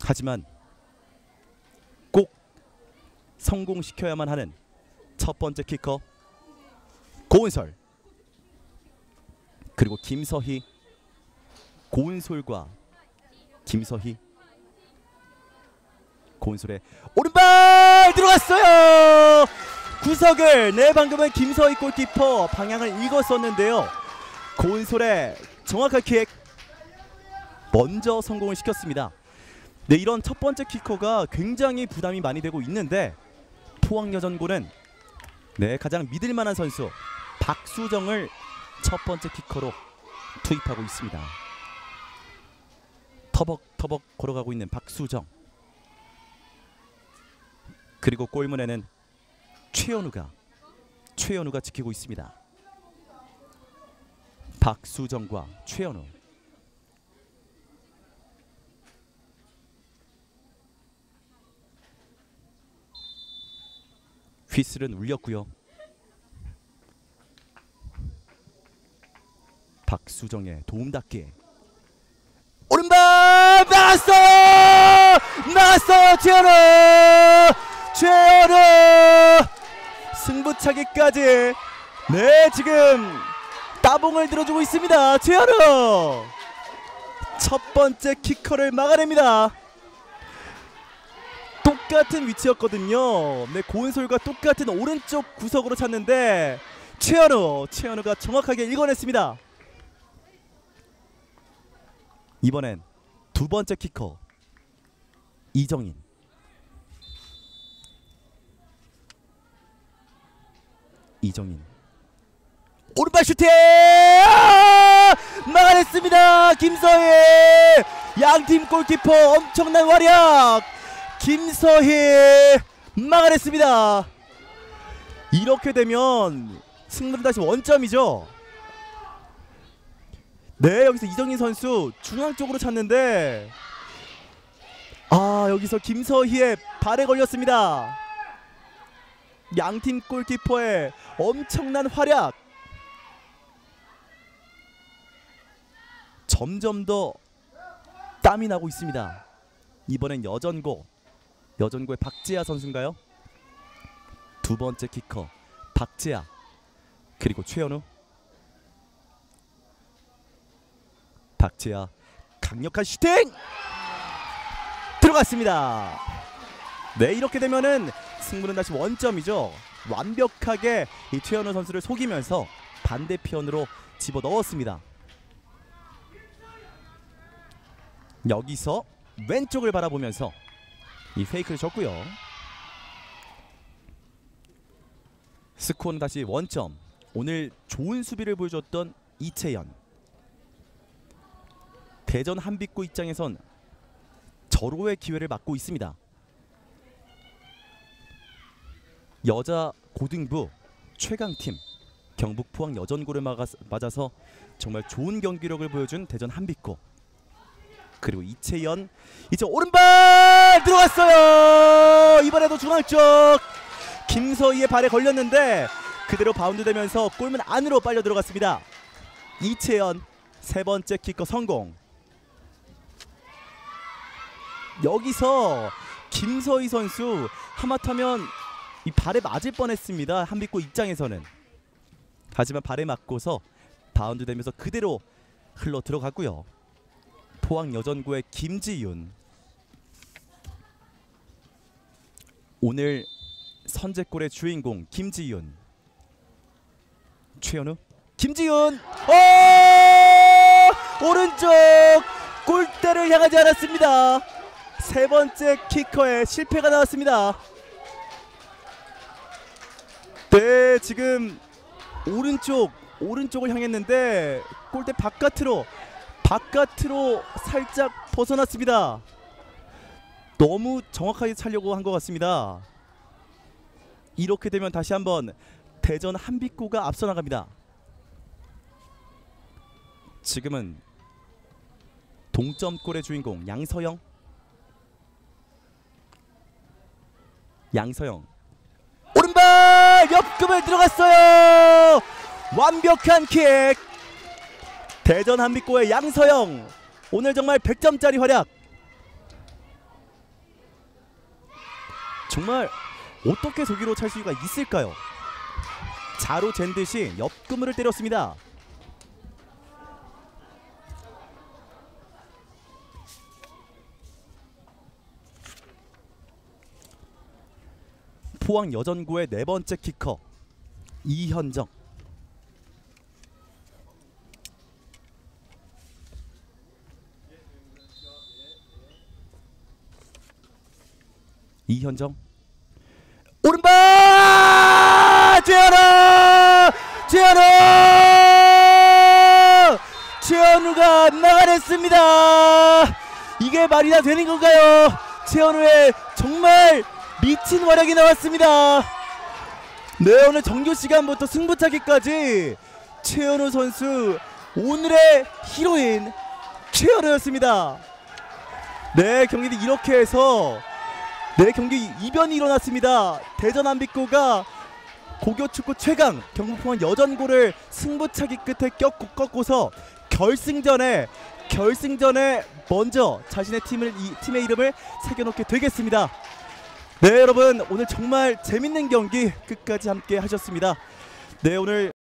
하지만 꼭 성공시켜야만 하는 첫 번째 키커 고은솔, 그리고 김서희. 고은솔과 김서희. 고은솔의 오른발 들어갔어요. 구석을. 네, 방금은 김서희 골키퍼 방향을 읽었었는데요. 고은솔의 정확한 킥 먼저 성공을 시켰습니다. 네, 이런 첫 번째 키커가 굉장히 부담이 많이 되고 있는데 포항여전고는 네, 가장 믿을만한 선수 박수정을 첫 번째 키커로 투입하고 있습니다. 터벅터벅 걸어가고 있는 박수정. 그리고 골문에는 최현우가 지키고 있습니다. 박수정과 최현우. 휘슬은 울렸고요. 박수정의 도움닫기. 오른발 나왔어. 최현우 승부차기까지. 네, 지금 따봉을 들어주고 있습니다. 최현우 첫 번째 키커를 막아냅니다. 똑같은 위치였거든요. 네, 고은솔과 똑같은 오른쪽 구석으로 찼는데 최현우가 정확하게 읽어냈습니다. 이번엔 두 번째 키커 이정인. 오른발 슈팅 막아냈습니다. 김서희. 양팀 골키퍼 엄청난 활약. 김서희 막아냈습니다. 이렇게 되면 승부는 다시 원점이죠. 네, 여기서 이정인 선수 중앙 쪽으로 찼는데 여기서 김서희의 발에 걸렸습니다. 양팀 골키퍼의 엄청난 활약. 점점 더 땀이 나고 있습니다. 이번엔 여전고의 박재아 선수인가요? 두 번째 키커 박재아, 그리고 최현우. 박재아 강력한 슈팅 들어갔습니다. 네, 이렇게 되면은 승부는 다시 원점이죠. 완벽하게 이 최현우 선수를 속이면서 반대편으로 집어넣었습니다. 여기서 왼쪽을 바라보면서 이 페이크를 줬고요. 스코어는 다시 원점. 오늘 좋은 수비를 보여줬던 이채연. 대전 한빛고 입장에선 절호의 기회를 맞고 있습니다. 여자 고등부 최강팀 경북 포항 여전고를 맞아서 정말 좋은 경기력을 보여준 대전 한빛고. 그리고 이채연, 이제 오른발 들어갔어요. 이번에도 중앙 쪽 김서희의 발에 걸렸는데 그대로 바운드 되면서 골문 안으로 빨려 들어갔습니다. 이채연 세 번째 키커 성공. 여기서 김서희 선수 하마터면 이 발에 맞을 뻔했습니다. 한빛고 입장에서는. 하지만 발에 맞고서 바운드 되면서 그대로 흘러 들어갔고요. 포항 여전고의 김지윤. 오늘 선제골의 주인공 김지윤. 최현우, 김지윤. 오른쪽 골대를 향하지 않았습니다. 세 번째 키커에 실패가 나왔습니다. 네, 지금 오른쪽을 향했는데 골대 바깥으로 살짝 벗어났습니다. 너무 정확하게 차려고 한 것 같습니다. 이렇게 되면 다시 한번 대전 한빛고가 앞서 나갑니다. 지금은 동점골의 주인공 양서영. 오른발 옆금을 들어갔어요. 완벽한 킥. 대전 한빛고의 양서영 오늘 정말 100점짜리 활약. 정말 어떻게 저기로 찰 수가 있을까요? 자로 잰 듯이 옆구무를 때렸습니다. 포항 여전고의 네 번째 키커 이현정. 이현정 오른발 최현우가 나가냈습니다. 이게 말이나 되는 건가요? 최현우의 정말 미친 활약이 나왔습니다. 네, 오늘 정규 시간부터 승부차기까지 최현우 선수 오늘의 히로인 최현우였습니다. 네, 경기는 이렇게 해서 네, 경기 이변이 일어났습니다. 대전 안비코가 고교축구 최강 경북포항 여전고를 승부차기 끝에 꺾고서 결승전에 먼저 자신의 팀의 이름을 새겨놓게 되겠습니다. 네, 여러분 오늘 정말 재밌는 경기 끝까지 함께 하셨습니다. 네, 오늘